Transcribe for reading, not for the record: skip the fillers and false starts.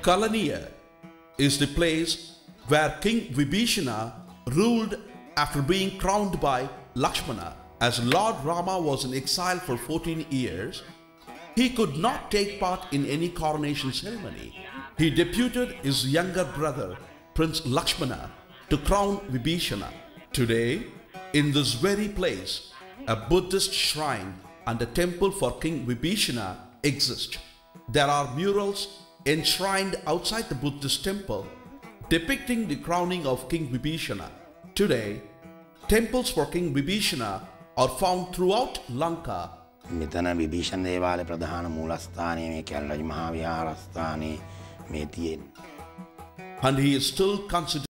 Kalaniya is the place where King Vibhishana ruled after being crowned by Lakshmana. As Lord Rama was in exile for 14 years, he could not take part in any coronation ceremony. He deputed his younger brother, Prince Lakshmana, to crown Vibhishana. Today, in this very place, a Buddhist shrine and a temple for King Vibhishana exist. There are murals enshrined outside the Buddhist temple depicting the crowning of King Vibhishana. Today, temples for King Vibhishana are found throughout Lanka. මෙතන විභීෂණ දේවාලයේ ප්‍රධාන මූලස්ථානයේ මේ කැලණි මහා විහාරස්ථානයේ මේ තියෙන්නේ. And he is still considered